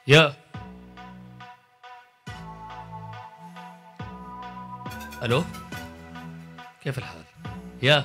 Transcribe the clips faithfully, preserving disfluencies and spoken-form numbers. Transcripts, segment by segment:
يا الو، كيف الحال؟ يا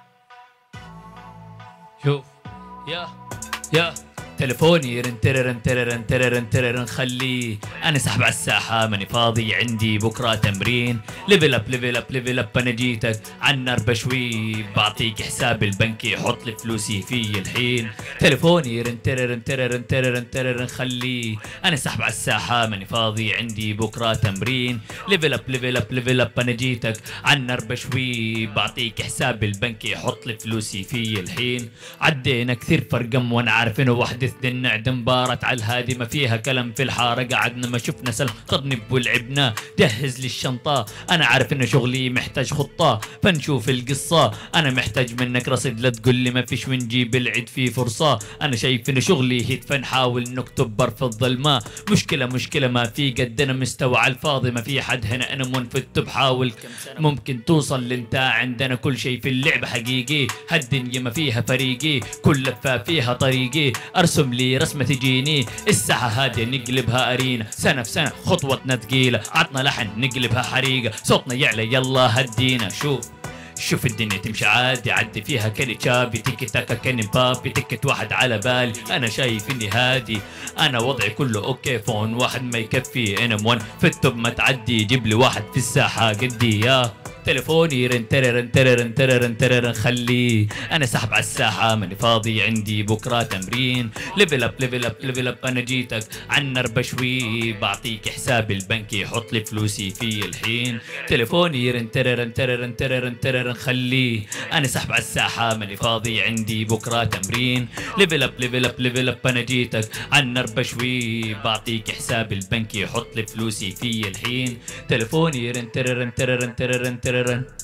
شوف، يا يا تلفوني رن تررن تررن تررن تررن خليه، انا سحب على الساحه ماني فاضي، عندي بكره تمرين. ليفل اب ليفل اب ليفل اب، انا جيتك عالنار بشوي، بعطيك حساب البنكي حط لي فلوسي فيه الحين. تلفوني رن تررن تررن تررن تررن خليه، انا سحب على الساحه ماني فاضي، عندي بكره تمرين. ليفل اب ليفل اب ليفل اب، انا جيتك عالنار بشوي، بعطيك حساب البنكي حط لي فلوسي فيه الحين. عدينا كثير فرقم وانا عارف انه وحدة النعد مبارت على الهادي، ما فيها كلام في الحارة، قعدنا ما شفنا سلم طرنب ولعبنا. جهز لي الشنطة، انا عارف انه شغلي محتاج خطة، فنشوف القصة. انا محتاج منك رصيد، لا تقول لي ما فيش ونجيب العيد في فرصة. انا شايف انه شغلي هيت، فنحاول نكتب برف الظلمة. مشكلة مشكلة ما في قدنا مستوى على الفاضي، ما في حد هنا انا منفت، بحاول ممكن توصل لانت، عندنا كل شيء في اللعبة حقيقي، هالدنيا ما فيها فريقي، كل لفة فيها طريقي. ارسم لي رسمة تجيني، الساحة هادية نقلبها ارينا، سنة في سنة خطوتنا ثقيلة، عطنا لحن نقلبها حريقة، صوتنا يعلى يلا هدينا. شوف شوف الدنيا تمشي عادي، عدي فيها كني تشابي تيكي تاكا كني بابي، تكت واحد على بالي، انا شايف اني هادي، انا وضعي كله اوكي، فون واحد ما يكفي، انا مون في التوب ما تعدي، جيب لي واحد في الساحة قدي. يا تلفوني رن تررن تررن تررن تررن خليه، انا سحب على الساحة ماني فاضي، عندي بكرة تمرين. ليفل اب ليفل اب ليفل اب، انا جيتك عالنار بشوي، بعطيك حساب البنكي حط لي فلوسي فيه الحين. تلفوني رن تررن تررن تررن تررن خليه، انا سحب على الساحة ماني فاضي، عندي بكرة تمرين. ليفل اب ليفل اب ليفل اب، انا جيتك عالنار بشوي، بعطيك حساب البنكي حط لي فلوسي فيه الحين. تلفوني رن تررن تررن تررن تررن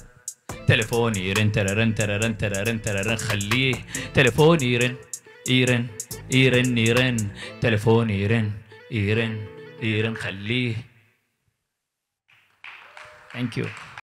تلفوني رن تررن تررن تررن تررن خليه. تلفوني رن يرن يرن يرن، تلفوني رن يرن يرن خليه. ثانك يو.